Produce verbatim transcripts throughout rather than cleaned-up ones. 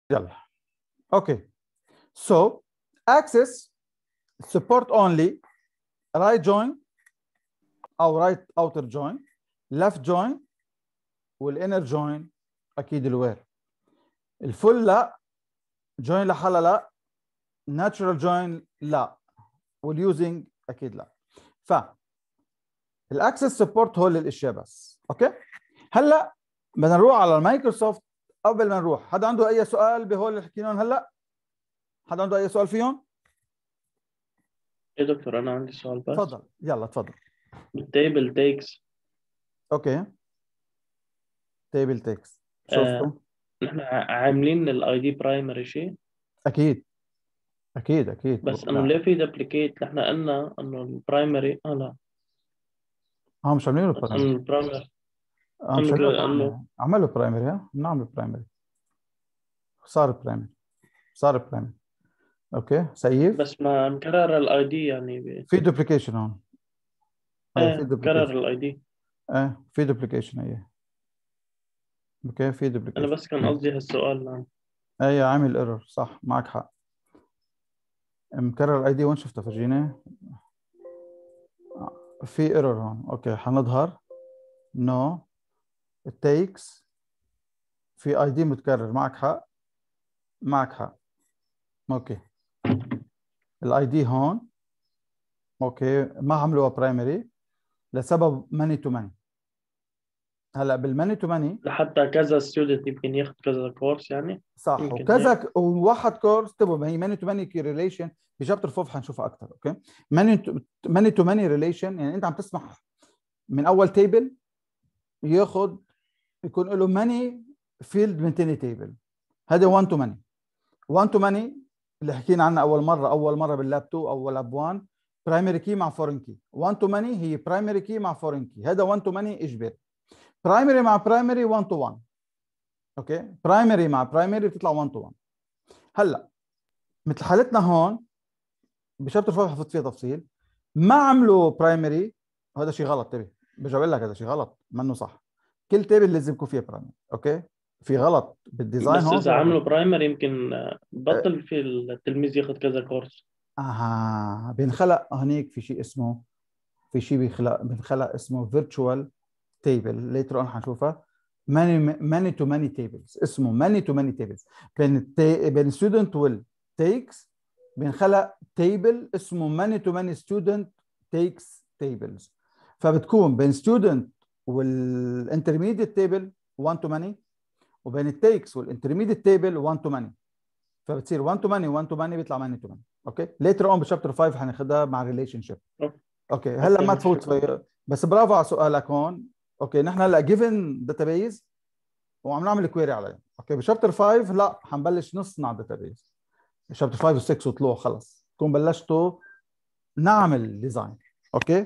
يلا اوكي. So access support only right join او right outer join left join والinner join اكيد الوير. الفل لا، join لحالها لا، natural join لا، واليوزنج اكيد لا. ف الاكسس سبورت هو للاشياء بس. اوكي هلا بدنا نروح على المايكروسوفت. قبل ما نروح، حدا عنده اي سؤال بهول اللي حكيناهم هلا؟ حدا عنده اي سؤال فيهم؟ يا دكتور انا عندي سؤال بس. تفضل يلا تفضل. التيبل تيكس. اوكي تيبل تيكس آه، شوفوا. نحن عاملين الاي دي برايمري شيء، اكيد اكيد اكيد بس انه لا. ليه في دوبليكيت؟ نحن قلنا انه البرايمري اه لا اه مش عاملين له بس انه برايمري. البرايمري اه مش عاملين له انه برايمري. انه عملوا برايمري. ها نعمل برايمري. صار برايمري. صار برايمري. اوكي سيف. بس ما مكرر الاي دي يعني ب... في دوبليكيشن هون. ايه في ايه مكرر دوبليكيشن. الاي دي. ايه في دوبليكيشن. ايه اوكي في انا دوبليكيشن. بس كان قصدي هالسؤال. نعم ايه عامل ايرور صح معك حق. مكرر اي دي وين شفتها فرجيني؟ في ايرور هون. اوكي حنظهر نو it takes. في اي دي متكرر. معك حق معك حق. اوكي الاي دي هون. اوكي ما عملوها برايمري لسبب ماني تو ماني. هلا بالماني تو ماني لحتى كذا ستودنت يمكن ياخذ كذا كورس يعني. صح. يمكن هيك. وكذا وواحد كورس تبع ما هي ماني تو ماني ريليشن بشابتر فوف حنشوفها اكثر. اوكي ماني ماني تو ماني ريليشن يعني انت عم تسمح من اول تيبل ياخذ يكون له ماني فيلد من ثاني تيبل. هذا واحد تو ماني. واحد تو ماني اللي حكينا عنها اول مره اول مره باللاب اتنين او لاب واحد برايمري كي مع فورين كي. واحد تو ماني هي برايمري كي مع فورين كي. هذا واحد تو ماني اجباري. برايمري مع برايمري واحد تو واحد. اوكي برايمري مع برايمري بتطلع واحد تو واحد. هلا مثل حالتنا هون بشابتر فور حفظت فيها تفصيل ما عملوا برايمري. هذا شيء غلط. تبي برجع بقول لك هذا شيء غلط منه صح. كل تيبل لازم يكون فيها برايمري. اوكي في غلط بالديزاين بس هون. اذا في عملوا غلط. برايمري يمكن بطل في التلميذ ياخذ كذا كورس. اها بينخلق هنيك في شيء اسمه في شيء بيخلق بينخلق اسمه فيرتشوال تيبل. ليتر اون حنشوفها. ماني ماني تو ماني تيبلز. اسمه ماني تو ماني تيبلز. بين التي... بين ستودنت والتيكس بينخلق تيبل اسمه ماني تو ماني ستودنت تيكس تيبلز. فبتكون بين ستودنت والانترميديت تيبل واحد تو ماني وبين التيكس والانترميديت تيبل واحد تو ماني. فبتصير واحد تو ماني واحد تو ماني بيطلع ماني تو ماني. اوكي ليتر اون بشابتر خمسة حناخدها مع ريليشن شيب. اوكي هلا ما تفوت في بس برافو على سؤالك هون. اوكي نحن هلا جيفن داتابيز وعم نعمل كويري عليه. اوكي بشابتر خمسة لا حنبلش نصنع داتابيز. شابتر خمسة و6 وطلوع خلص تكون بلشتوا نعمل ديزاين. اوكي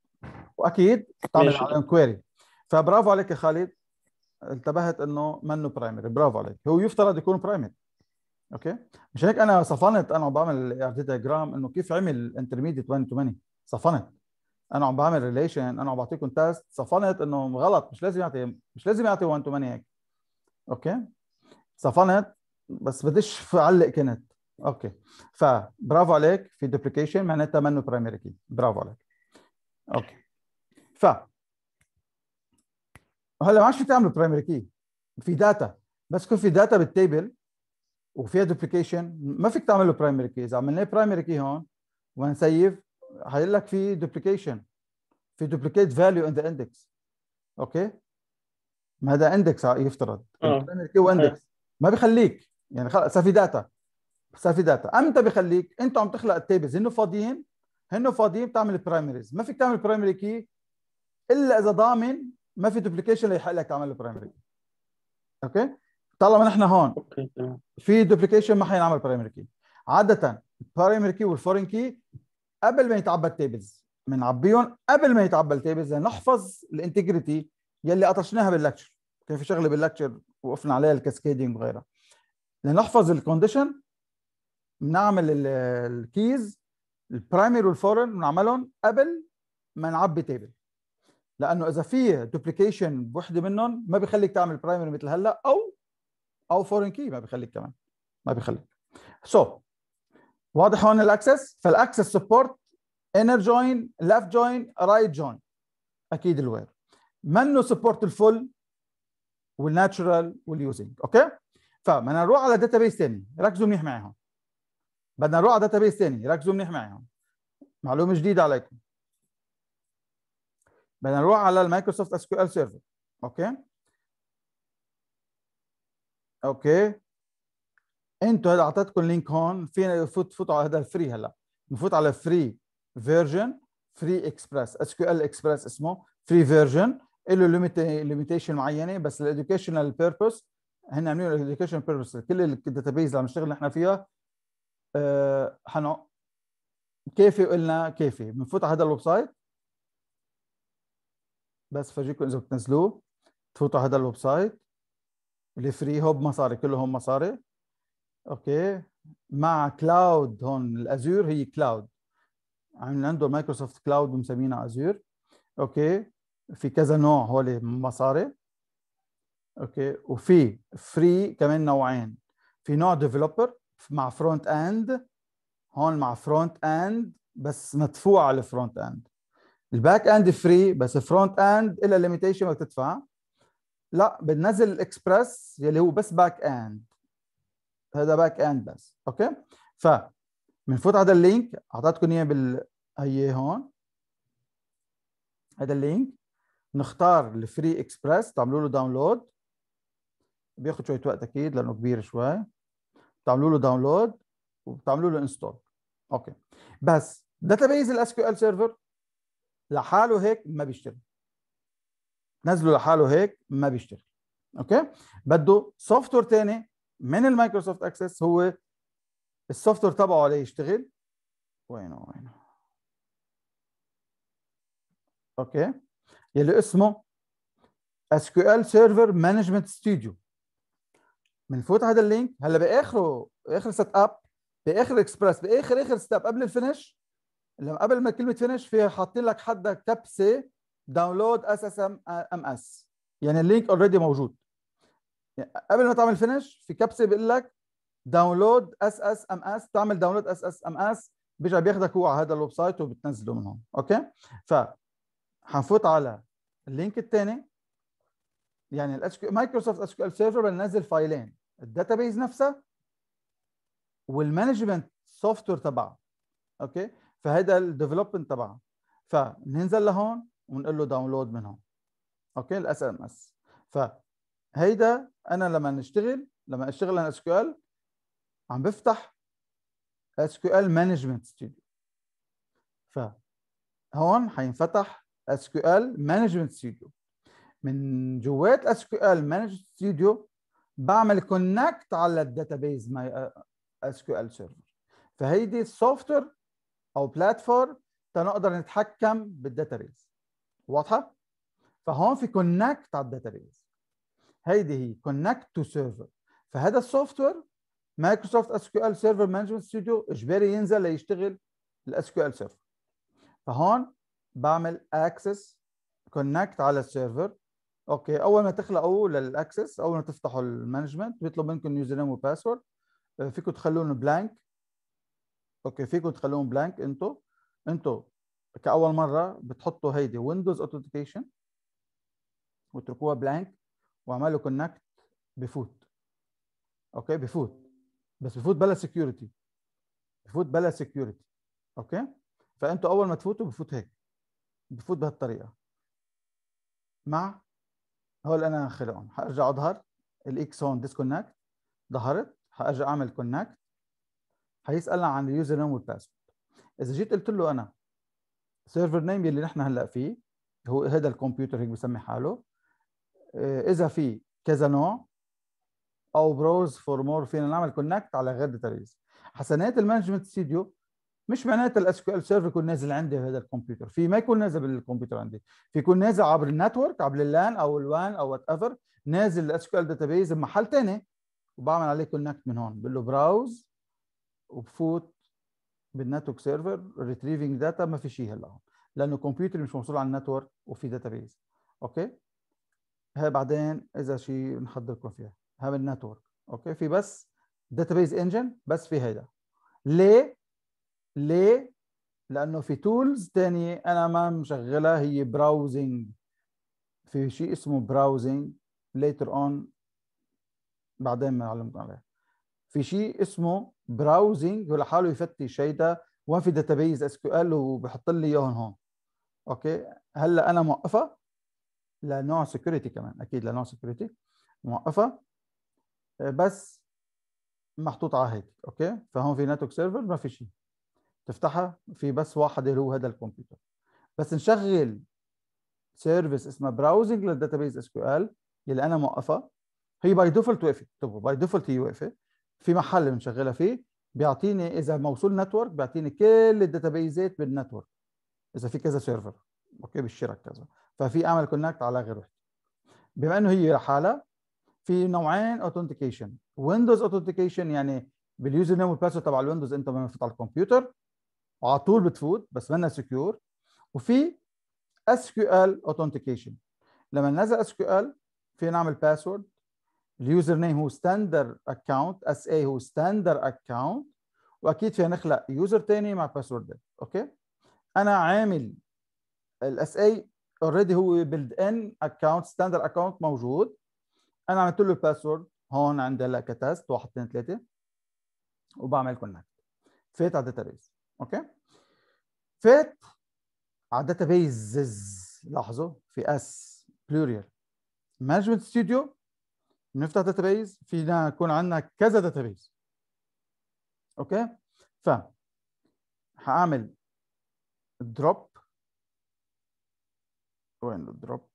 واكيد تعمل عليهم كويري. فبرافو عليك يا خالد. انتبهت انه منه برايمري. برافو عليك. هو يفترض يكون برايمري. اوكي مش هيك انا صفنت انا بعمل الاعداد دياجرام انه كيف عمل انترميديت واحد تو ماني. صفنت انا عم بعمل ريليشن. انا عم بعطيكم تيست. صفنت انه غلط. مش لازم يعطي مش لازم يعطي واحد تو ماني هيك. اوكي صفنت بس بديش اعلق كنت. اوكي فبرافو عليك. في دوبليكيشن معناتها منه برايمري كي. برافو عليك. اوكي ف هلا ما عادش في تعمل برايمري كي. في داتا بس يكون في داتا بالتيبل وفيها دوبليكيشن ما فيك تعمل له برايمري كي. اذا عملنا برايمري كي هون ونسيف هيقول لك في دوبليكيشن. في دوبليكيت فاليو ان ذا اندكس. اوكي ما هذا اندكس يفترض. برايمري كي واندكس ما بيخليك يعني خلص صار في داتا. صار في داتا امتى بيخليك؟ انت عم تخلق التيبلز هن فاضيين هن فاضيين بتعمل برايمريز. ما فيك تعمل برايمري كي الا اذا ضامن ما في دوبليكيشن ليحق لك تعمل برايمري. اوكي طالما نحن هون اوكي تمام. في دوبليكيشن ما حينعمل برايمري كي. عاده البرايمري كي والفورين كي قبل ما يتعبى التيبلز بنعبيهم قبل ما يتعبى التيبلز لنحفظ الانتجريتي يلي قطشناها باللكتشر. كان في شغله باللكتشر وقفنا عليها الكاسكيدينج وغيرها. لنحفظ الكونديشن بنعمل الكيز البرايمري والفورن بنعملهم قبل ما نعبي تيبل. لانه اذا في دوبليكيشن بوحده منهم ما بيخليك تعمل برايمري مثل هلا او او فورن كي ما بيخليك كمان. ما بيخليك. سو so, واضح هون الاكسس. فالاكسس سبورت انر جوين، ليفت جوين، رايت جوين، اكيد الوير. منه سبورت الفول والناتشرال واليوزنج. اوكي، فبدنا نروح على داتابيس ثاني، ركزوا منيح معي هون. بدنا نروح على داتابيس ثاني، ركزوا منيح معي هون، معلومه جديده عليكم. بدنا نروح على المايكروسوفت اس كيو ال سيرفر. اوكي اوكي انتوا هذا اعطيتكم لينك هون، فينا نفوت فوتوا على هذا الفري. هلا نفوت على فري فيرجن، فري اكسبرس، اس كيو ال اكسبرس اسمه فري فيرجن، له ليميتيشن معينه، بس الاديوكيشنال بيربز هن عاملين الاديوكيشن بيربز. كل الداتابيز اللي عم نشتغل نحن فيها أه حنو كيفي، قلنا كيفي. بنفوت على هذا الويب سايت، بس فرجيكم اذا بتنزلوه. تفوتوا على هذا الويب سايت اللي فري، هو بمصاري، كلهم مصاري. اوكي، مع كلاود هون الازور، هي كلاود عاملين عنده مايكروسوفت كلاود ومسمينها ازور. اوكي، في كذا نوع هول مصاري. اوكي، وفي فري كمان نوعين، في نوع ديفلوبر مع فرونت اند، هون مع فرونت اند بس مدفوع على الفرونت اند. الباك اند فري، بس فرونت اند الا ليميتيشن بدك تدفع. لا، بننزل الاكسبرس يلي هو بس باك اند، هذا باك اند بس. اوكي، ف بنفوت على هذا اللينك، اعطيتكم اياه بال هي هون، هذا اللينك. نختار الفري اكسبرس، تعملوا له داونلود، بياخذ شويه وقت اكيد لانه كبير شوي. تعملوا له داونلود وبتعملوا له انستول. اوكي، بس داتابيز الاس كيو ال سيرفر لحاله هيك ما بيشتغل، نزله لحاله هيك ما بيشتغل. اوكي، بده سوفت وير ثاني من المايكروسوفت اكسس، هو السوفت وير تبعه ليشتغل. وينه وينه اوكي، يلي اسمه اس كيو ال سيرفر مانجمنت ستوديو. بنفوت هذا اللينك. هلا باخره، اخر سيت اب، باخر اكسبرس، باخر اخر ستيب قبل الفينش، لما قبل ما كلمه فينش فيها حاطين لك حدا كبسه داونلود اس اس ام ام اس، يعني اللينك اوريدي موجود. يعني قبل ما تعمل فينش في كبسه بيقول لك داونلود اس اس ام اس، تعمل داونلود اس اس ام اس، بيرجع بياخذك هو على هذا الويب سايت وبتنزله من هون. اوكي، ف حنفوت على اللينك الثاني، يعني الاس كيو مايكروسوفت اس كيو ال سيرفر بننزل فايلين، الداتابيز نفسها والمانجمنت سوفت وير تبعها. اوكي، فهذا الديفلوبمنت تبعها، فننزل لهون ونقول له داونلود من هون. اوكي، الاس ام اس. فهيدا انا لما نشتغل، لما اشتغل على اس كيو ال عم بفتح اس كيو ال مانجمنت ستوديو، فهون حينفتح اس كيو ال مانجمنت ستوديو. من جوات اس كيو ال مانجمنت ستوديو بعمل كونكت على الداتابيز ماي اس كيو ال سيرفر. فهيدي السوفت وير او بلاتفورم تنقدر نتحكم بالداتابيز. واضحه؟ فهون في كونكت على الداتابيز، هيدي هي كونكت تو سيرفر. فهذا السوفت وير مايكروسوفت اس كيو ال سيرفر مانجمنت ستوديو اجباري ينزل ليشتغل الاس كيو ال سيرفر. فهون بعمل اكسس كونكت على السيرفر. اوكي، اول ما تخلقوا للاكسس، اول ما تفتحوا المانجمنت بيطلب منكم يوزر نيم وباسورد، فيكم تخلون بلانك. اوكي، فيكم تخلوهم بلانك. انتم انتم كاول مره بتحطوا هيدي ويندوز اوثنتيكيشن وتركوها بلانك واعملوا كونكت، بفوت. اوكي، بفوت، بس بفوت بلا سكيورتي، بفوت بلا سكيورتي. اوكي، فانتوا اول ما تفوتوا بفوت هيك، بفوت بهالطريقه. مع هول انا خلقهم، حارجع اظهر الاكس هون ديسكونكت، ظهرت، حارجع اعمل كونكت، حيسالنا عن اليوزر نيم والباسورد. اذا جيت قلت له انا سيرفر نيم اللي نحن هلا فيه هو هذا الكمبيوتر هيك بسمي حاله، اذا في كذا نوع او بروز فور مور، فينا نعمل كونكت على غير داتابيز. حسنات المانجمنت ستوديو مش معناتها الاس كيو ال سيرفر يكون نازل عندي بهذا الكمبيوتر، في ما يكون نازل بالكمبيوتر عندي، في يكون نازل عبر النتورك، عبر اللان او الوان او وات ايفر، نازل الاس كيو ال داتابيز بمحل ثاني، وبعمل عليه كونكت من هون، بقول له براوز وبفوت بالنتورك سيرفر ريتريفينج داتا. ما في شيء هلا لانه كمبيوتر مش موصول على النتورك وفي داتابيز. اوكي، هاي بعدين اذا شيء نحضركم فيها، هذا النتورك. اوكي، في بس داتابيز انجن بس في هيدا. ليه؟ ليه؟ لانه في تولز ثانيه انا ما مشغلها، هي براوزنج. في شيء اسمه براوزنج later on بعدين ما علمكم عليه. في شيء اسمه براوزنج ولحاله يفتش هيدا، وما في داتابيز اس كيو ال وبحط لي اياهم هون. اوكي، هلا انا موقفه لنوع سكيورتي كمان، اكيد لنوع سكيورتي موقفه بس محطوط على هيك. اوكي، فهون في نتورك سيرفر ما في شيء تفتحها، في بس واحد اللي هو هذا الكمبيوتر. بس نشغل سيرفيس اسمها براوزنج للداتابيز اس كيو ال اللي انا موقفها، هي باي ديفولت وقفت. اكتبوا باي ديفولت هي واقفه في محل بنشغلها فيه، بيعطيني اذا موصول نتورك بيعطيني كل الداتابيزات بالنتورك اذا في كذا سيرفر. اوكي، بالشرك كذا، ففي اعمل كونكت على غير وحده. بما انه هي لحالها في نوعين اوثنتيكيشن. ويندوز اوثنتيكيشن يعني باليوزر نيم والباسورد تبع الويندوز انت لما بتفوت على الكمبيوتر وعلى طول بتفوت بس منها سكيور. وفي اس كيو ال اوثنتيكيشن، لما ننزل اس كيو ال فينا نعمل باسورد، اليوزر نيم هو ستاندر اكونت، اس اي هو ستاندر اكونت، واكيد فينا نخلق يوزر ثاني مع باسورد. اوكي، انا عامل الاس اي اوريدي هو بيلد ان اكونت، ستاندر اكونت موجود، انا عملت له الباسورد هون عندي هلا كتست واحد اثنين ثلاثة وبعمل كونكت. فات على الداتابيز. اوكي، فات على الداتابيز. لاحظوا في اس بلوريال مانجمنت ستوديو، بنفتح داتابيز فينا يكون عندنا كذا داتابيز. اوكي، ف هعمل دروب. وين الدروب؟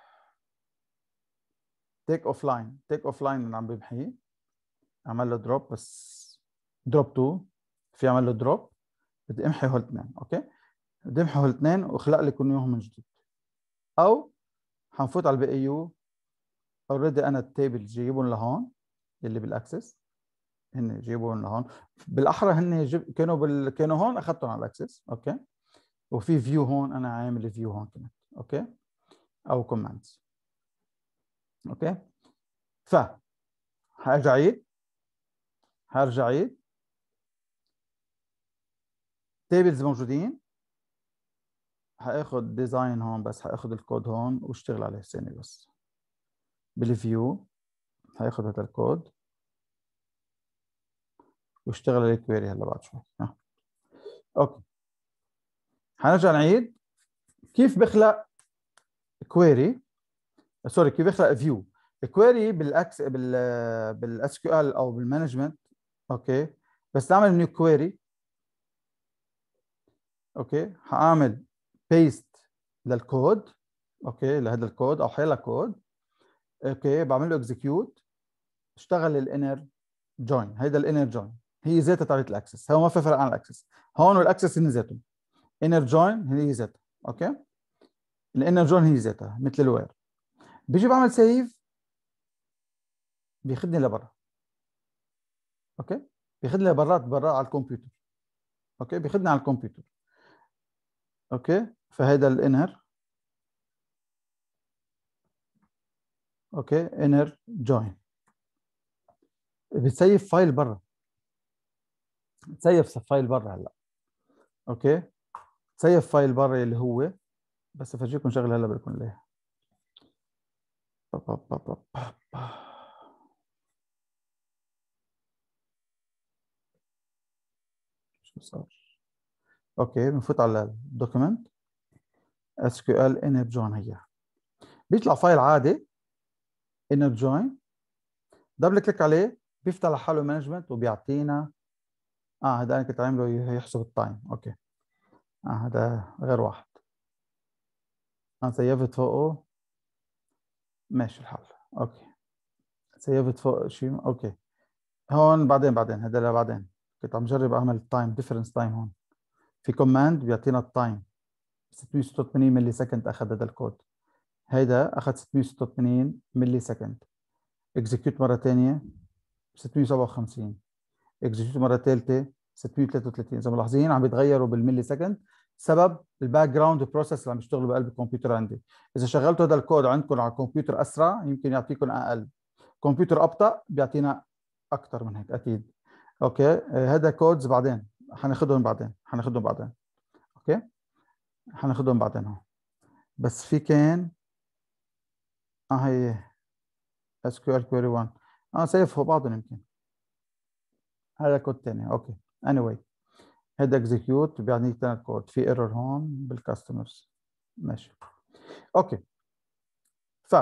تيك اوف لاين. تيك اوف لاين اللي عم بمحيه اعمل له دروب، بس دروب اثنين في اعمل له دروب، بدي امحي هول اثنين. اوكي، بدي امحي هول اثنين واخلق لكم اياهم من جديد، او حنفوت على البي اي يو. اوريدي انا التيبل جايبهم لهون اللي بالاكسس، هن جايبهم لهون بالاحرى، هن جيب كانوا بال... كانوا هون اخذتهم على الاكسس. اوكي، وفي فيو هون انا عامل فيو هون كمان. اوكي، او كوماندز. اوكي، ف هرجع عيد هرجع عيد تيبلز موجودين، هاخد ديزاين هون بس هاخد الكود هون واشتغل عليه ثانية بس بالفيو. هاخد هذا الكود واشتغل عليه كويري هلا بعد شوي. ها. اوكي، هنرجع نعيد كيف بخلق كويري، سوري كيف بخلق فيو. الكويري بالاكس بال بالاس كيو ال او بالمانجمنت. اوكي، بس اعمل نيو كويري. اوكي، هعمل بيست للكود. اوكي، لهذا الكود او حيلا كود. اوكي، بعمل له اكزكيوت، اشتغل الانر جوين. هيدا الانر جوين هي ذاتها تبعت الاكسس، هو ما في فرق عن الاكسس. هون والاكسس هن ذاتهم، انر جوين هي ذاتها. اوكي، الانر جوين هي ذاتها مثل الوير. بيجي بعمل سيف بياخذني لبرا. اوكي، بياخذني لبرات برا على الكمبيوتر. اوكي، بياخذني على الكمبيوتر. اوكي، فهيدا الانر. اوكي، انر جوين بتسيف فايل برا، تسيف فايل برا هلا. اوكي، تسيف فايل برا اللي هو، بس افرجيكم شغله هلا بكون ليه. شو صار؟ اوكي، بنفوت على الدوكيمنت اس كيو ال انر جوين، هي بيطلع فايل عادي انر جوين، دبل كليك عليه بيفتح لحاله مانجمنت وبيعطينا. اه هذا انا كنت عامله يحسب التايم. اوكي، اه هذا غير واحد انا سيفت فوقه، ماشي الحال. اوكي، سيفت فوق شيء. اوكي، هون بعدين بعدين هذا لا بعدين كنت عم جرب اعمل التايم ديفرنس تايم. هون في كوماند بيعطينا التايم ستمية وستة وثمانين ملي سكند اخذ هذا الكود. هيدا اخذ ستمية وستة وثمانين ملي سكند. اكزكيوت مره ثانيه ستمية وسبعة وخمسين. اكزكيوت مره ثالثه ستمية وثلاثة وثلاثين. اذا ملاحظين عم بيتغيروا بالملي سكند، سبب الباك جراوند بروسيس اللي عم يشتغلوا بقلب الكمبيوتر عندي. اذا شغلتوا هذا الكود عندكم على الكمبيوتر اسرع يمكن يعطيكم اقل، كمبيوتر ابطا بيعطينا اكثر من هيك اكيد. اوكي هذا كودز بعدين حناخذهم بعدين حناخذهم بعدين اوكي حناخذهم بعدين اهو. بس في كان اه هي اس كيو ال كويري واحد اه سيف فوق بعضهم يمكن. هذا كود ثاني اوكي. anyway هذا اكزيكيوت بيعني ثلاث كود في ايرور هون بالكاستمرز ماشي اوكي. ف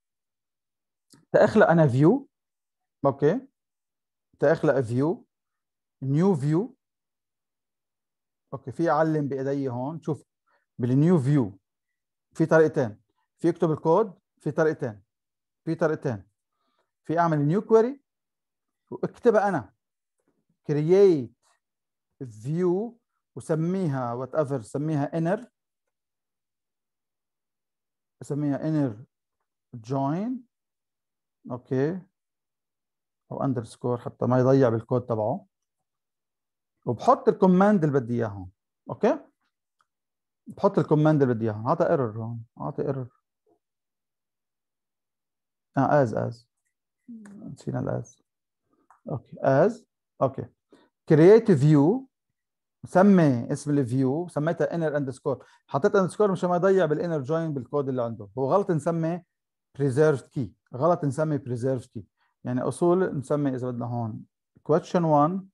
تاخلق انا فيو اوكي تاخلق فيو نيو فيو اوكي. في اعلم بايدي هون شوف بالنيو فيو في طريقتين في اكتب الكود في طريقتين في طريقتين في اعمل نيو كويري واكتبها انا create view وسميها وات ايفر سميها inner اسميها inner join اوكي او اندرسكور حتى ما يضيع بالكود تبعه وبحط الكوماند اللي بدي اياه هون اوكي. بحط الكوماند اللي بدي اياه. اعطى ايرور هون اعطى ايرور اه از از نسينا الاز اوكي از اوكي كرييت فيو سمي اسم الفيو سميتها انر اندرسكور حطيت اندرسكور مشان ما يضيع بالانر جوين بالكود اللي عنده. هو غلط نسمي preserved key غلط نسمي preserved key يعني اصول نسمي اذا بدنا هون question واحد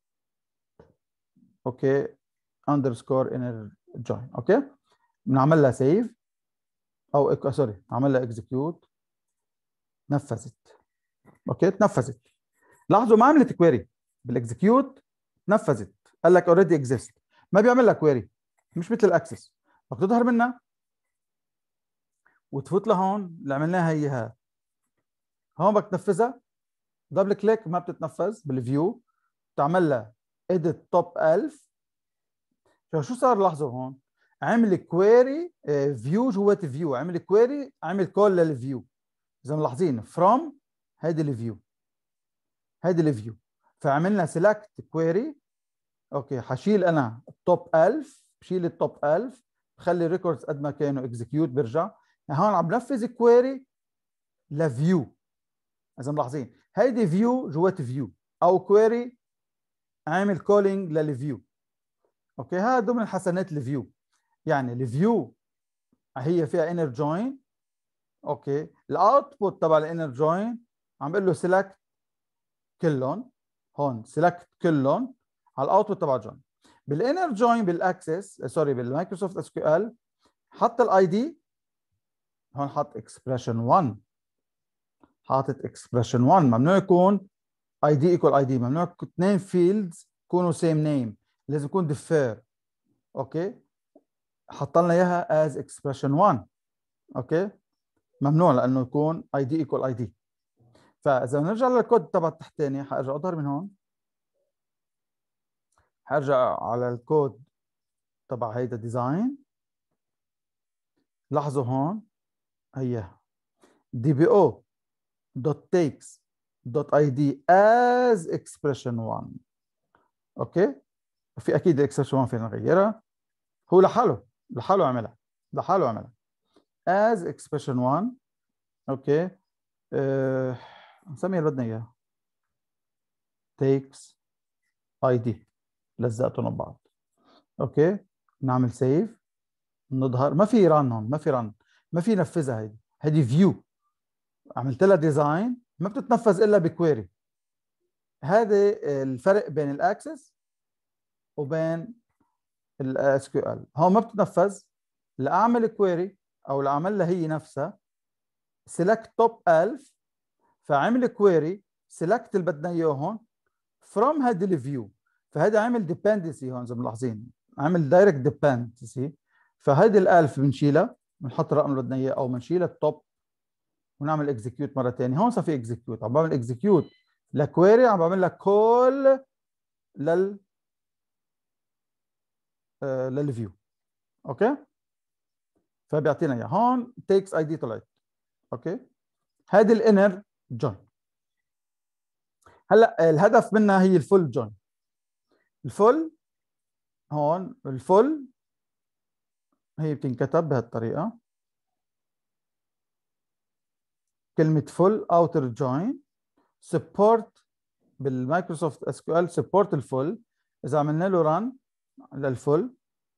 اوكي اندرسكور انر جوين اوكي. بنعمل لها سيف او سوري نعمل لها اكزكيوت نفذت اوكي تنفذت. لاحظوا ما عملت كويري بالاكزكيوت نفذت قال لك اوريدي اكزيست ما بيعمل لك كويري مش مثل الاكسس بدك تظهر منها وتفوت لهون اللي عملناها هي ها هون بدك تنفذها دبل كليك ما بتتنفذ بالفيو تعمل لها اديت توب ألف. شو صار لاحظوا هون عمل كويري فيو جوات فيو عمل كويري عمل كول للفيو اذا ملاحظين فروم هيدي الفيو هيدي الفيو فعملنا سيلكت كويري اوكي. حشيل انا التوب ألف بشيل التوب ألف بخلي ريكوردز قد ما كانوا اكزكيوت برجع هون عم بنفذ كويري لفيو. اذا ملاحظين هيدي فيو جوات فيو او كويري عامل كولينج للفيو اوكي. هذا ضمن حسنات الفيو يعني الفيو هي فيها انر جوين اوكي. الاوتبوت تبع الانر جوين عم بقول له سيلكت كلهم هون سيلكت كلهم على الاوتبوت تبع جوين. بالانر جوين بالاكسس سوري بالمايكروسوفت اس كيو ال حط الاي دي هون حط اكسبريشن واحد حاطط اكسبريشن واحد ممنوع يكون اي دي ايكوال اي دي ممنوع اثنين فيلدز يكونوا سيم نيم لازم يكون ديفير اوكي. حط لنا اياها از اكسبريشن واحد اوكي ممنوع لانه يكون اي دي ايكوال اي دي. فاذا نرجع للكود تبع التحتاني حارجع اظهر من هون حارجع على الكود تبع هيدا ديزاين. لاحظوا هون هي دي بي او دوت تيكس دوت اي دي از اكسبريشن واحد اوكي. في اكيد الاكسبريشن واحد فينا نغيرها هو لحاله لحاله عملها لحاله عملها as expression واحد اوكي. أه... نسميها اللي بدنا اياها takes id لزقتهم ببعض اوكي. نعمل سيف نظهر ما في ران هون ما في ران ما في نفذها هيدي هيدي فيو عملت لها ديزاين ما بتتنفذ الا بكويري. هذا الفرق بين الاكسس وبين الاس كيو ال. هون ما بتتنفذ لاعمل كويري او لاعمل لها هي نفسها سيلكت توب ألف فعمل كويري سيلكت اللي بدنا اياه هون فروم هذا الفيو. فهذا عمل ديبندنسي هون اذا ملاحظين عمل دايركت ديبندنسي. فهيدي الألف بنشيلها بنحط الرقم اللي بدنا اياه او بنشيل التوب ونعمل اكزكيوت مره ثانيه. هون صار في اكزكيوت عم بعمل اكزكيوت لكويري عم بعمل لك كول لل آه للفيو اوكي. فبيعطينا اياه هون تيكس اي دي طلعت اوكي. هذه الانر جوين. هلا الهدف منها هي الفول جوين. الفول هون الفول هي بتنكتب بهالطريقه كلمه فول اوتر جوين سبورت بالمايكروسوفت اس كيو ال سبورت الفل، اذا عملنا له ران للفل،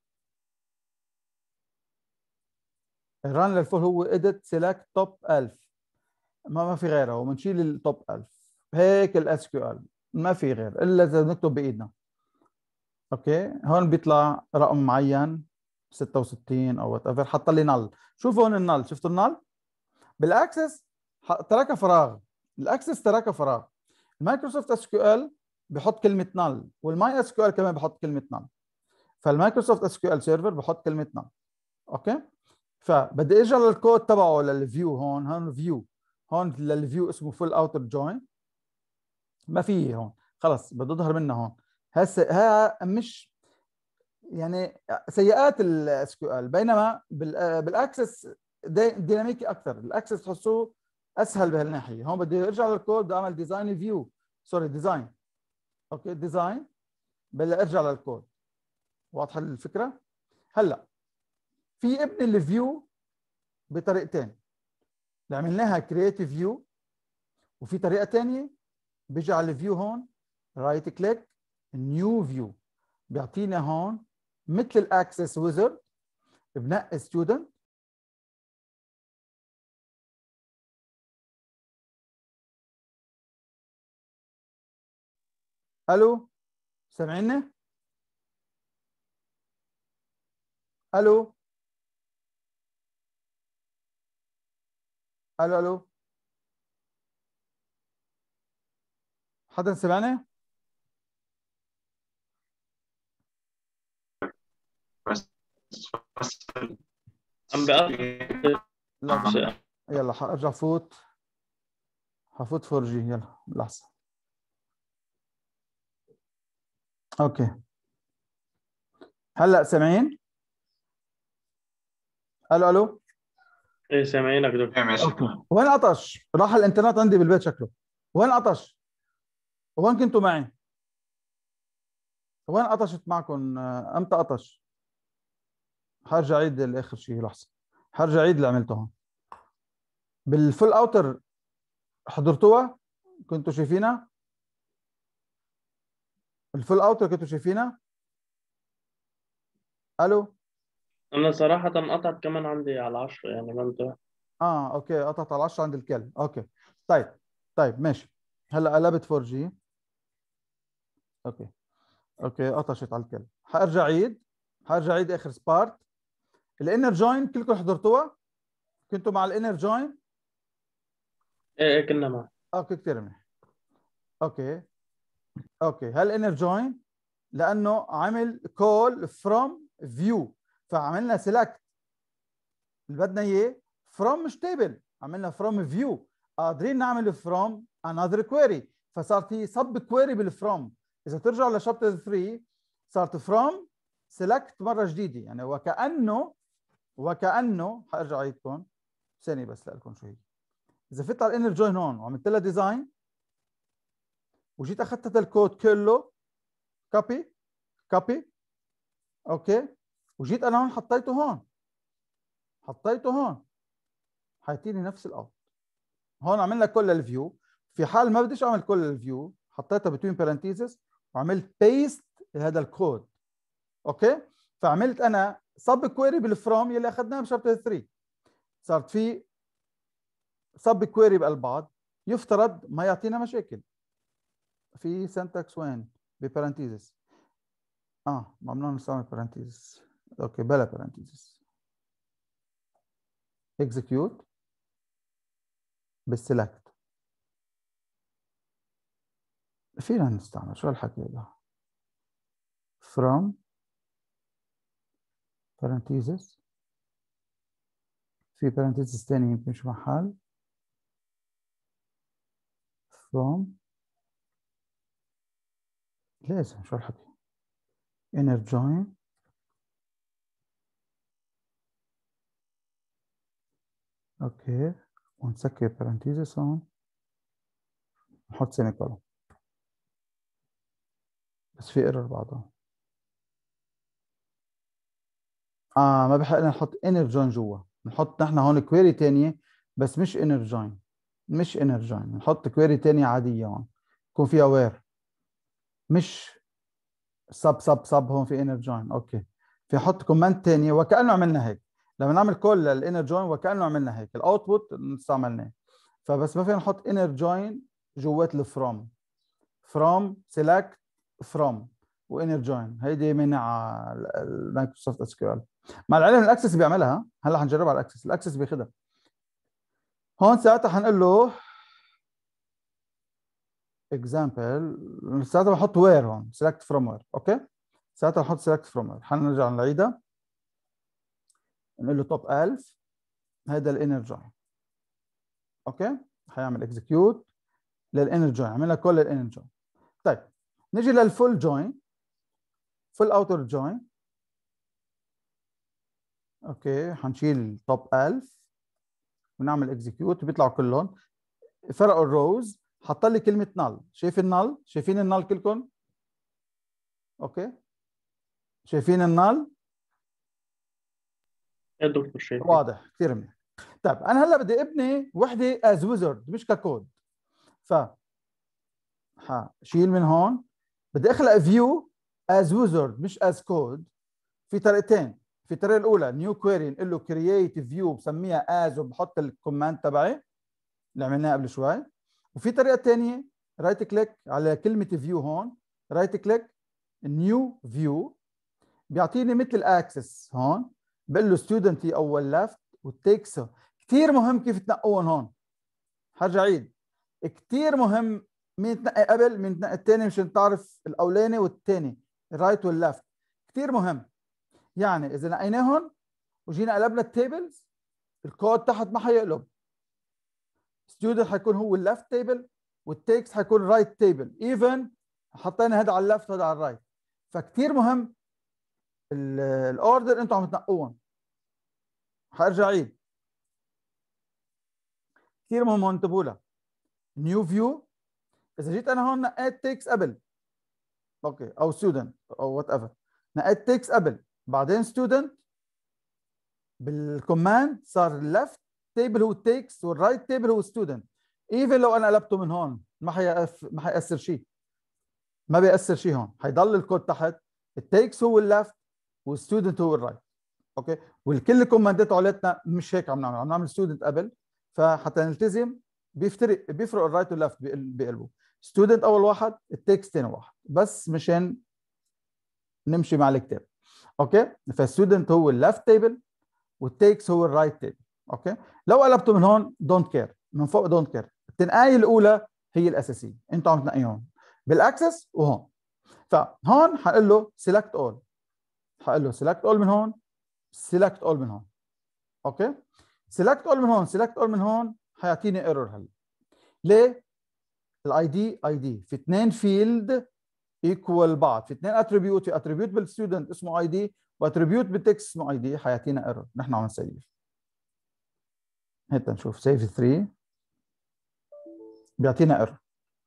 الران للفل هو اديت سيلكت توب ألف، ما ما في غيرها، وبنشيل التوب ألف. هيك الاس كيو ال ما في غير الا اذا نكتب بايدنا. اوكي، هون بيطلع رقم معين ستة وستين او وات ايفر، حط لي نل. شوفوا هون النل، شفتوا النل بالاكسس تركها فراغ، الاكسس تركها فراغ. المايكروسوفت اس كيو ال بحط كلمه نل، والماي اس كيو ال كمان بحط كلمه نل. فالمايكروسوفت اس كيو ال سيرفر بحط كلمه نل. اوكي، فبدي ارجع للكود تبعه للفيو. هون هون فيو، هون للفيو اسمه فول اوتر جوين، ما في هون خلص بدي اظهر منها هون. هسه ها مش يعني سيئات الاس كيو ال، بينما بالاكسس ديناميكي اكثر، الاكسس تحسوه اسهل بهالناحيه. هون بدي ارجع للكود، بدي اعمل ديزاين فيو، سوري ديزاين، اوكي ديزاين، بدي ارجع للكود. واضحه الفكره؟ هلا في ابن الفيو بطريقتين، اللي عملناها كرييتيف فيو، وفي طريقه ثانيه بيجي على الفيو هون رايت كليك نيو فيو، بيعطينا هون مثل الاكسس ويزرد، بنقي ستودنت، الو سامعيني؟ الو الو الو حدا سمعني؟ عم بقطع. لا يلا حارجع فوت، حفوت فور جي، يلا لحظة. اوكي هلا سامعين؟ الو الو ايه سامعينك دكتور. اوكي، وين عطش؟ راح الانترنت عندي بالبيت شكله. وين عطش؟ وين كنتوا معي؟ وين عطشت معكم؟ امتى عطش؟ حارجع عيد الاخر شيء، لحظة حارجع عيد اللي عملته هون. بالفول اوتر حضرتوها؟ كنتوا شايفينها؟ الفول اوتر كنتوا شايفينها؟ الو انا صراحة قطعت كمان عندي على عشرة، يعني ما انت. اه اوكي، قطعت على عشرة عند الكل. اوكي طيب طيب ماشي. هلا قلبت فور جي. اوكي اوكي قطشت على الكل. حارجع عيد، حارجع عيد اخر سبارت. الانر جوين كلكم حضرتوها؟ كنتوا مع الانر جوين؟ ايه ايه كنا معك. اوكي كثير منيح. اوكي اوكي هالانر جوين لانه عمل كول فروم فيو، فعملنا سيلكت اللي بدنا اياه فروم مش تيبل، عملنا فروم فيو، قادرين نعمل فروم انذر كويري، فصارت هي سب كويري بالفروم. اذا ترجعوا لشابتر ثلاثة صارت فروم سيلكت مره جديده، يعني وكانه وكانه حارجع اعيدكم ثانيه بس لكم شو هي. اذا فت على الانر جوين هون وعملت لها ديزاين وجيت اخذت الكود كله كوبي كوبي، اوكي، وجيت انا هون حطيته هون، حطيته هون، حيعطيني نفس الاوت. هون عملنا كل الفيو، في حال ما بديش اعمل كل الفيو حطيتها بتوين بارنتيزز وعملت بيست لهذا الكود. اوكي، فعملت انا سب كويري بالفروم يلي اخذناها بشابتر ثلاثة، صارت في سب كويري بقلب بعض، يفترض ما يعطينا مشاكل. في سنتكس وين؟ ببارنتيزز. اه ممنوع نستعمل بارنتيزز. اوكي بلا بارنتيزز. اكزكيوت بالسلكت. فينا نستعمل شو هالحكي هذا؟ from parentheses، في parentheses ثاني يمكن شو محل from، لازم شو هالحكي inner join. اوكي ونسكر parentheses هون، نحط سيمي كولون، بس في ايرور بعضها. اه ما بحق لنا نحط inner join جوا، نحط نحن هون كويري ثانيه بس مش inner join، مش inner join، نحط كويري ثانيه عاديه هون يكون فيها وير، مش سب سب سب هون في انر جوين. اوكي، في نحط كوماند ثانيه وكانه عملنا هيك. لما نعمل كول للانر جوين وكانه عملنا هيك، الاوتبوت استعملناه. فبس ما فينا نحط انر جوين جوات الفروم. فروم سيلكت فروم وانر جوين، هيدي منع المايكروسوفت اس كيو ال. مع العلم الاكسس بيعملها، هلا حنجربها على الاكسس، الاكسس بياخذها. هون ساعتها حنقول له اكزامبل، ساعتها بحط وير هون سيلكت فروم وير. اوكي، ساعتها بحط سيلكت فروم وير. حنرجع نعيدها، نقول له توب ألف، هذا الانر جوين. اوكي، حيعمل اكزكيوت للانر جوين، عملنا كل الانر جوين. طيب نجي للفول جوين، فول اوتر جوين. اوكي، حنشيل توب ألف ونعمل اكزكيوت، بيطلعوا كلهم. فرقوا الروز، حط لي كلمه نال. شايف النال؟ شايفين النال كلكم؟ اوكي، شايفين النال؟ يا دكتور شايفين. واضح كثير منيح. طيب انا هلا بدي ابني وحده از ويزرد مش ككود. ف حشيل من هون، بدي اخلق فيو از ويزرد مش از كود. في طريقتين. في الطريقه الاولى نيو كويري، نقول له كرييت فيو بسميها از وبحط الكوماند تبعي اللي عملناه قبل شوي. وفي طريقه ثانيه، رايت كليك على كلمه فيو هون، رايت كليك نيو فيو، بيعطيني مثل الاكسس هون، بقول له ستودنت هي اول ليفت والتيكس. كثير مهم كيف تنقوهم هون. حرجع عيد، كثير مهم مين تنقي قبل مين تنقي الثاني مشان تعرف الاولاني والثاني، الرايت والليفت. كثير مهم. يعني اذا نقيناهم وجينا قلبنا التيبلز، الكود تحت ما حيقلب. ستودنت حيكون هو الليفت تيبل والتيكس حيكون رايت تيبل، ايفن حطينا هذا على الليفت وهذا على الرايت. فكتير مهم الاوردر انتم عم تنقوهم. حارجع عيد، كثير مهم هون انتبهوا لها. نيو فيو، اذا جيت انا هون نقيت تيكس قبل، اوكي، او ستودنت او وات ايفر، نقيت تيكس قبل بعدين ستودنت، بالكوماند صار الليفت تيبل هو التيكس والرايت تيبل هو ستودنت. ايفن لو انا قلبته من هون ما حيأف... ما حيأثر شيء، ما بيأثر شيء. هون حيضل الكود تحت، التيكس هو الليفت والستودنت هو الرايت. اوكي، والكل الكوماندات عليتنا مش هيك عم نعمل، عم نعمل ستودنت قبل. فحتى نلتزم بيفترق، بيفرق الرايت والليفت بقلبه. ستودنت اول واحد، التيكس ثاني واحد، بس مشان نمشي مع الكتاب. اوكي، فالستودنت هو الليفت تيبل والتيكس هو الرايت تيبل. اوكي، لو قلبته من هون دونت كير، من فوق دونت كير. التنقايه الاولى هي الاساسيه، انتم عم تنقيهم بالاكسس وهون. فهون حقول له سيلكت اول، حقول له سيلكت اول من هون، سيلكت اول من هون. اوكي، سيلكت اول من هون، سيلكت اول من هون، حيعطيني ايرور. هلا ليه؟ الاي دي اي دي في اثنين فيلد ايكوال بعض، في اثنين اتريبيوت، في اتريبيوت بالستودنت اسمه اي دي واتريبيوت بالتكست اسمه اي دي. حيعطينا ايرور. نحن عم نسيف هيك، نشوف سيف ثلاثة بيعطينا ايرور.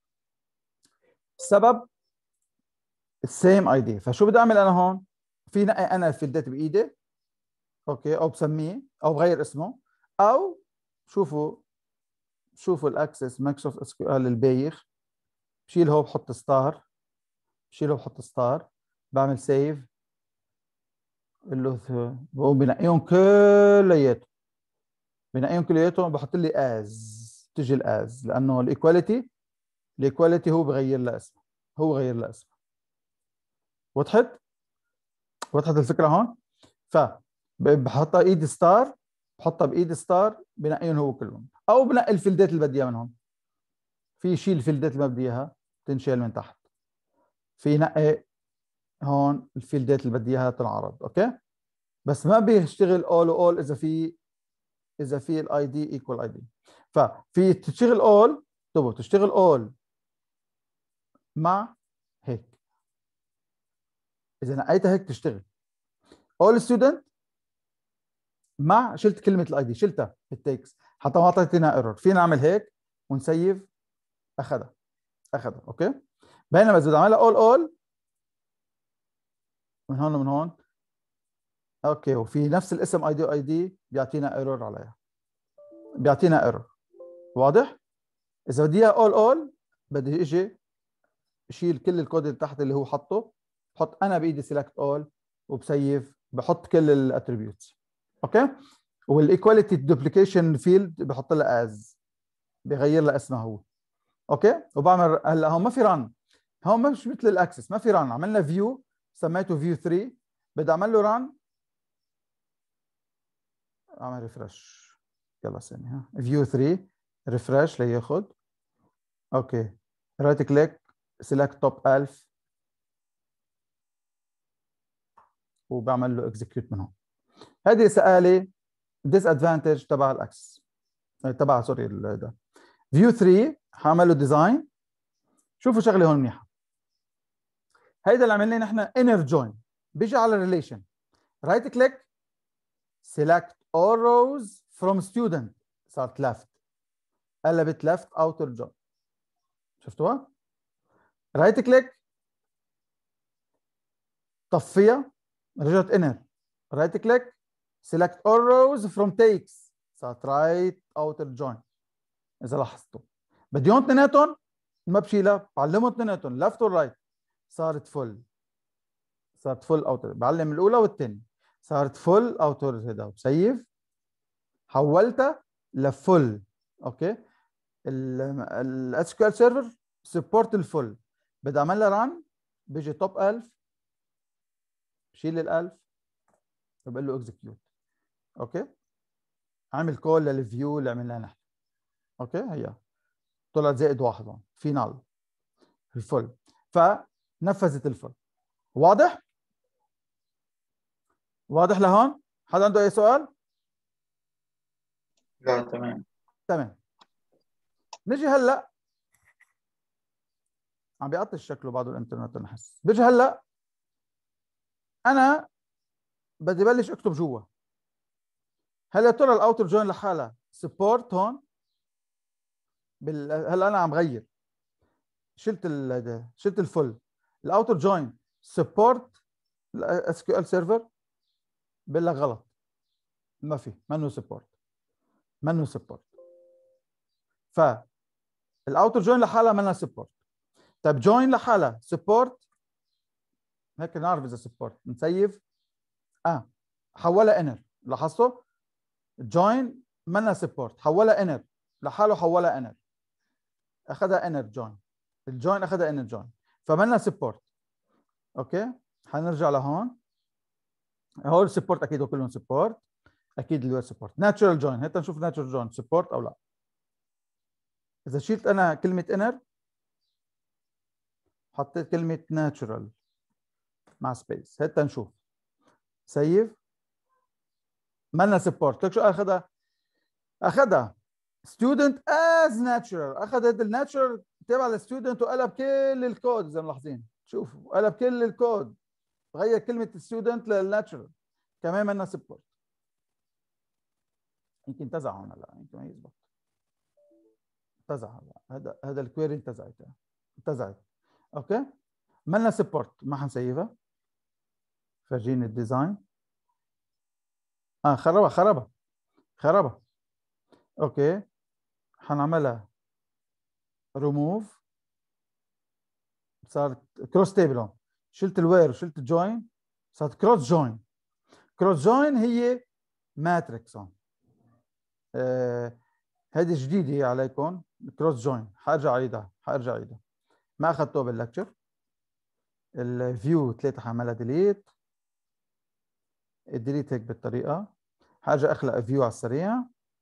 السبب السيم اي دي. فشو بدي اعمل انا هون؟ في نقي انا الفيلدات بايدي، اوكي، او بسميه او بغير اسمه، او شوفوا شوفوا الاكسس مايكروسوفت اس كيو ال البايخ، بشيل هو بحط ستار، بشيل هو بحط ستار، بعمل سيف، بقول له بقوم بنقيهم كلياتهم، بنقيهم كلياتهم بحط لي از، تجي الاز، لانه الايكواليتي الايكواليتي هو بغير لها اسمه، هو غير لها اسمه. وضحت؟ وضحت الفكره هون؟ ف بحطها ايد ستار، بحطها بايد ستار، بنقيهم هو كلهم، او بنقي الفيلدات اللي بدي اياها منهم. في شيل الفيلدات اللي ما بدي اياها تنشال من تحت، في نقي هون الفيلدات اللي بدي اياها تنعرض. اوكي، بس ما بيشتغل اول واول اذا في اذا في الاي دي ايكوال اي دي. ففي تشتغل اول، تبغى تشتغل اول مع هيك، اذا نقيتها هيك تشتغل اول ستودنت مع شلت كلمه الاي دي، شلتها في التكست حتى ما اعطيتنا ايرور. فينا نعمل هيك ونسيف، اخذها اخذها. اوكي، بينما اذا بدي اعملها اول اول من هون ومن هون، اوكي، وفي نفس الاسم اي دي واي دي، بيعطينا ايرور عليها، بيعطينا ايرور. واضح؟ اذا بدي اياها اول اول بدي اجي بشيل كل الكود اللي تحت اللي هو حطه، بحط انا بايدي سيلكت اول وبسيف، بحط كل الاتريبيوتس. اوكي. والايكواليتي دوبليكيشن فيلد بحط لها از، بغير لها اسمها هو. اوكي. وبعمل هلا هون ما في ران، هون مش مثل الاكسس ما في ران، عملنا فيو سميته فيو ثري، بدي اعمل له ران، اعمل ريفرش. يلا ثانيه ها، فيو ثري ريفرش لياخذ. اوكي. رايت كليك سيلكت توب ألف وبعمل له اكزكيوت من هون. هذه سالي ديس ادفانتج تبع الاكسس تبع سوري ده. فيو ثري حاعمل له ديزاين. شوفوا شغله هون منيحه، هيدا اللي عملناه نحن انر جوين، بيجي على الريليشن رايت كليك select all rows from student، صارت left، قلبت left outer join. شفتوها؟ رايت كليك طفيها رجعت inner، رايت كليك select all rows from takes، صارت right outer join. اذا لاحظتوا بدي هون اثنيناتهم ما بشيلها، بعلمهم اثنيناتهم left or right، صارت فل، صارت فل اوتر، بعلم الاولى والثانيه صارت فل اوتر. هيدا بسيف حولتها لفل. اوكي. الاس كيو ال سيرفر سبورت الفل، بدي اعمل لها ران، بيجي توب ألف، بشيل ال1000 وبقول له اكزكيوت. اوكي. عامل كول للفيو اللي عملناه نحن. اوكي. هي طلعت زائد واحد هون في نال الفل، فنفذت الفل. واضح؟ واضح لهون؟ حدا عنده اي سؤال؟ لا تمام. تمام. نجي هلا، عم بيعطش شكله بعده الانترنت نحس. بيجي هلا انا بدي بلش اكتب جوا. هلا ترى الاوتر جوين لحالها سبورت هون بال... هلا انا عم غير، شلت ال... شلت الفل. الاوتر جوين سبورت الاس كيو ال سيرفر، بقول لك غلط، ما في، منه سبورت، منه سبورت. ف الاوتر جوين لحالها منها سبورت. طيب جوين لحالها سبورت، هيك نعرف اذا سبورت نسيف. اه حولها انر، لاحظتوا؟ جوين منها سبورت، حولها انر لحاله، حولها انر، اخذها انر جوين، الجوين اخذها انر جوين، فمنها سبورت. اوكي. حنرجع لهون، هول السبورت اكيد كلهم سبورت، اكيد اللي هو سبورت. ناتشورال جوين، هات نشوف ناتشورال جوين سبورت او لا. اذا شلت انا كلمه انر حطيت كلمه ناتشورال مع سبيس، هات نشوف. سيف، مالنا سبورت. لك شو اخذها؟ اخذها ستودنت از ناتشورال، اخذ الناتشورال تبع الستودنت وقلب كل الكود. اذا ملاحظين شوفوا قلب كل الكود، غير كلمه ستودنت للناتشورال، كمان مالنا سبورت. يمكن انتزع هون هلا، يمكن ما يزبط. انتزع هلا، هذا هذا الكويري انتزعت انتزعت. اوكي. مالنا سبورت، ما حنسيبها. فرجيني الديزاين. اه خربها خربها خربها. اوكي. حنعملها ريموف، صارت كروس تيبل هون، شلت الوير وشلت الجوين، صارت كروس جوين. كروس جوين هي ماتريكس هون. آه هذه جديده عليكم، كروس جوين. حارجع اعيدها حارجع اعيدها، ما اخذتوها باللكتشر. الفيو ثلاثه حعملها ديليت، الديليت هيك بالطريقه. حاجه اخلق فيو على السريع،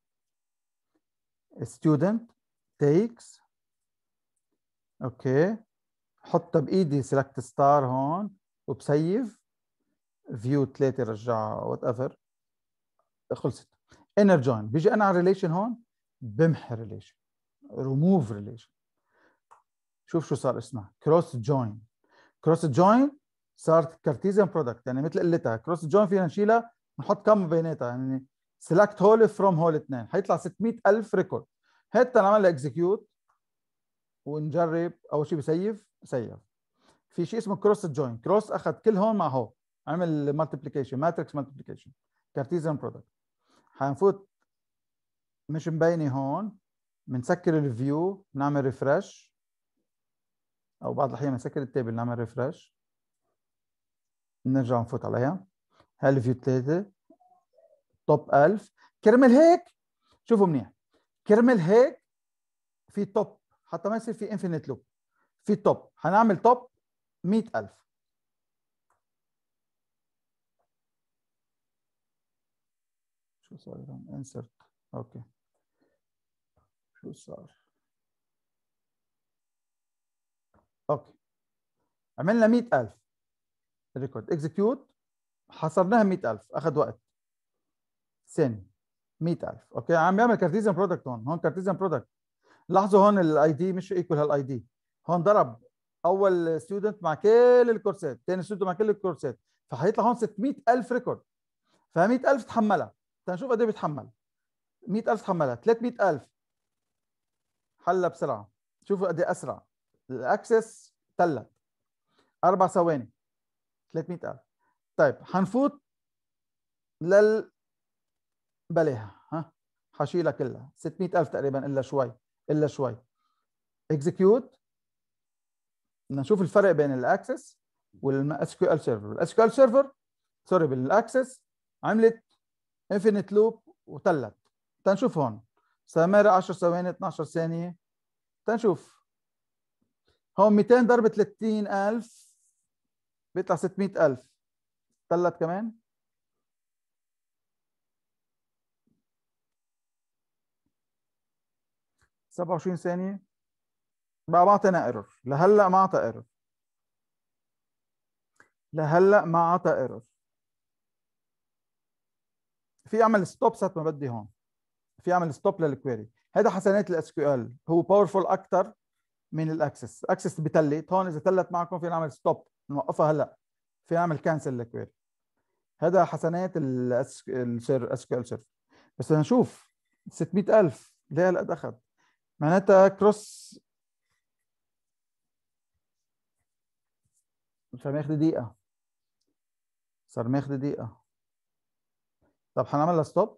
student takes. اوكي. حطها بايدي سيلكت ستار هون وبسيف فيو ثلاثه، رجعها وات ايفر، خلصت. انر جوين، بيجي انا على ريليشن هون بمحي ريليشن، ريموف ريليشن. شوف شو صار اسمها كروس جوين. كروس جوين صارت كارتيزيان برودكت، يعني مثل قلتها كروس جوين فينا نشيلها نحط كم بيناتها، يعني سيلكت هول فروم هول اثنين، حيطلع ستمية ألف ريكورد. هات نعمل لها اكزكيوت ونجرب. اول شيء بسيف سيف. في شيء اسمه كروس جوين، كروس اخذ كل هون مع هون، عمل مالتيبليكيشن، ماتريكس مالتيبليكيشن، كارتيزيان برودكت. حنفوت مش مبينه هون، بنسكر الفيو، بنعمل ريفرش. او بعض الاحيان نسكر التيبل نعمل ريفرش، نرجع نفوت عليها. هاي الفيو ثلاثة توب ألف. كرمال هيك شوفوا منيح، كرمال هيك في توب حتى ما يصير في انفينيت لوب، في توب حنعمل توب مئة ألف. شو صار هون؟ انسرت. اوكي شو صار؟ اوكي عملنا مئة ألف ريكورد، اكزكيوت حصرناها مئة ألف، اخذ وقت ثانية. مئة ألف اوكي، عم بيعمل كارتيزيان برودكت هون، هون كارتيزيان برودكت. لاحظوا هون الاي دي مش ايكوال هالاي دي، هون ضرب اول ستودنت مع كل الكورسات، ثاني ستودنت مع كل الكورسات، فحيطلع هون ستمئة ألف ريكورد. ف مئة ألف تحملها، تنشوف قد ايه بيتحمل. مئة ألف تحملها، ثلاثمئة ألف حلها بسرعه. شوفوا قد ايه اسرع. الاكسس تلت اربع ثواني ثلاثمئة ألف. طيب حنفوت لل بلاها، ها حشيلها كلها ستمئة ألف تقريبا الا شوي، الا شوي. اكزكيوت بدنا نشوف الفرق بين الاكسس والاس كيو ال سيرفر. الاس كيو ال سيرفر سوري بالاكسس عملت انفينيت لوب وتلت. تنشوف هون استمر عشر ثواني اثنعش ثانيه. تنشوف هون مئتين ضرب ثلاثين ألف بيطلع ستمئة ألف، تلت كمان. سبعة وعشرين ثانيه بقى ما اعطينا ايرور، لهلا ما اعطى ايرور، لهلا ما اعطى ايرور. في اعمل ستوب ساعه ما بدي هون، في اعمل ستوب للكويري. هذا حسنات الاس كيو ال، هو باورفول اكثر من الاكسس. الاكسس بتلت، هون اذا تلت معكم فينا نعمل ستوب نوقفها هلا، فينا نعمل كانسل للكويري. هذا حسنات الاس كيو ال سيرفر. بس بدنا نشوف ستمئة ألف ليه هالقد اخذ، معناتها كروس صار ماخذ دقيقه، صار ماخذ دقيقه. طب حنعمل لها ستوب،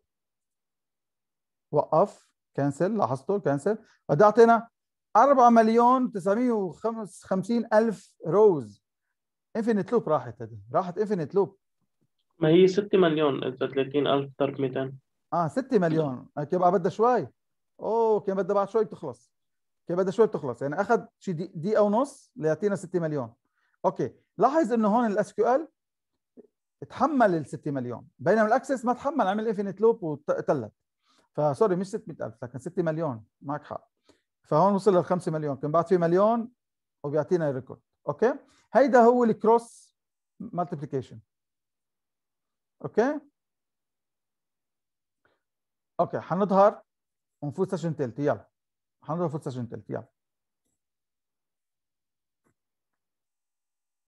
وقف كانسل. لاحظتوا كانسل قد اعطينا أربعة مليون تسعمئة وخمسين ألف روز. انفينيت لوب راحت، هذه راحت انفينيت لوب. ما هي ستة مليون إذا ثلاثين ألف ضرب مئتين. اه ستة مليون، كيف بقى بدها شوي. اوه كان بدها بعد شوي بتخلص، كيف بدها شوي بتخلص، يعني اخذ شي دقيقه ونص ليعطينا ستة مليون. اوكي لاحظ انه هون الاس كيو ال تحمل ال ستة مليون، بينما الاكسس ما تحمل، عمل انفينيت لوب وتلت. فسوري مش ستمئة ألف لكن ستة مليون، معك حق. فهون وصل لل خمسة مليون، كان بعد في مليون وبيعطينا الريكورد. اوكي هيدا هو الكروس مالتيبليكيشن. اوكي اوكي حنظهر ونفوت سيشن ثالث. يلا حنظهر نفوت سيشن ثالث. يلا